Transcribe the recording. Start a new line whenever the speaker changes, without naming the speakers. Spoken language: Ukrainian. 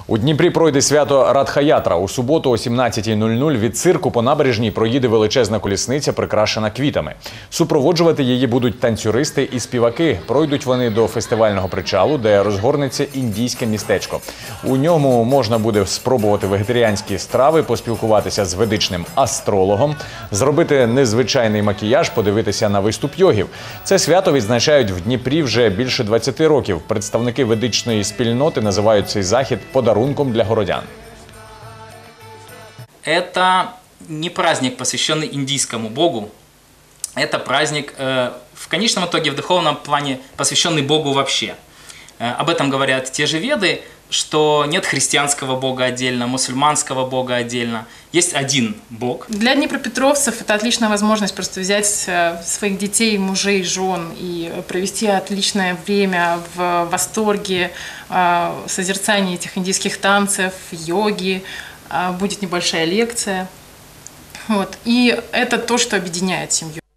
У Дніпрі пройде свято Радха-ятра. У суботу о 17:00 від цирку по набережній проїде величезна колісниця, прикрашена квітами. Супроводжувати її будуть танцюристи і співаки. Пройдуть вони до фестивального причалу, де розгорнеться індійське містечко. У ньому можна буде спробувати вегетаріанські страви, поспілкуватися з ведичним астрологом, зробити незвичайний макіяж, подивитися на виступ йогів. Це свято відзначають в Дніпрі вже більше 20 років. Представники ведичної спільноти називають цей захід подарунком для городян.
Это не праздник, посвященный индийскому богу. Это праздник, в конечном итоге, в духовном плане, посвященный Богу вообще. Об этом говорят те же Веды, что нет христианского бога отдельно, мусульманского бога отдельно. Есть один бог.
Для днепропетровцев это отличная возможность просто взять своих детей, мужей, жен и провести отличное время в восторге, созерцании этих индийских танцев, йоги. Будет небольшая лекция. Вот. И это то, что объединяет семью.